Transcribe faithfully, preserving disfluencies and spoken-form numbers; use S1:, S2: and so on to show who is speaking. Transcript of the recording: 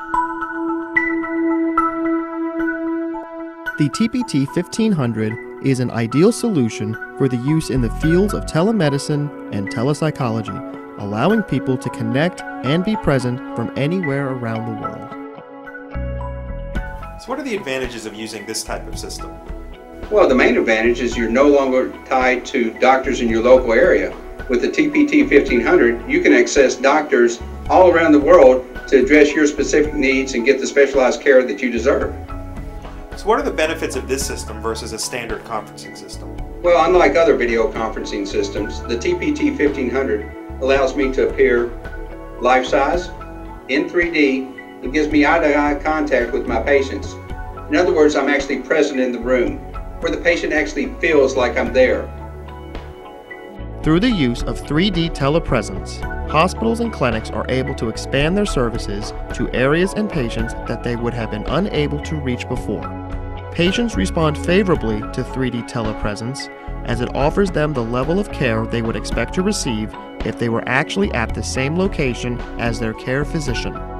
S1: The T P T fifteen hundred is an ideal solution for the use in the fields of telemedicine and telepsychology, allowing people to connect and be present from anywhere around the world.
S2: So what are the advantages of using this type of system?
S3: Well, the main advantage is you're no longer tied to doctors in your local area. With the T P T fifteen hundred, you can access doctors all around the world to address your specific needs and get the specialized care that you deserve.
S2: So what are the benefits of this system versus a standard conferencing system?
S3: Well, unlike other video conferencing systems, the T P T fifteen hundred allows me to appear life-size, in three D, and gives me eye-to-eye contact with my patients. In other words, I'm actually present in the room, where the patient actually feels like I'm there.
S1: Through the use of three D telepresence, hospitals and clinics are able to expand their services to areas and patients that they would have been unable to reach before. Patients respond favorably to three D telepresence as it offers them the level of care they would expect to receive if they were actually at the same location as their care physician.